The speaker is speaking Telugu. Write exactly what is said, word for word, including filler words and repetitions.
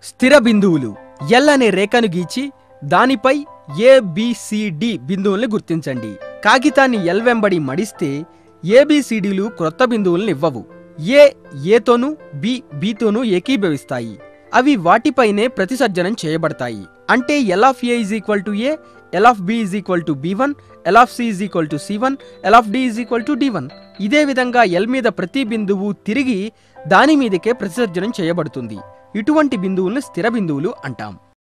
స్థిర బిందువులు ఎల్ అనే రేఖను గీచి దానిపై ఏ బి సి డి బిందువుల్ని గుర్తించండి. కాగితాన్ని ఎల్ వెంబడి మడిస్తే ఏబిసిడిలు క్రొత్త బిందువులను ఇవ్వవు. ఏ ఏతోనూ బి బితోనూ ఏకీభవిస్తాయి. అవి వాటిపైనే ప్రతిసర్జనం చేయబడతాయి. అంటే L of A is equal to A, L of B is equal to B one, L of C is equal to C one, L of D is equal to D one. ఇదే విధంగా ఎల్ మీద ప్రతి బిందువు తిరిగి దాని మీదకే ప్రతిసర్జనం చేయబడుతుంది. ఇటువంటి బిందువులను స్థిర బిందువులు అంటాం.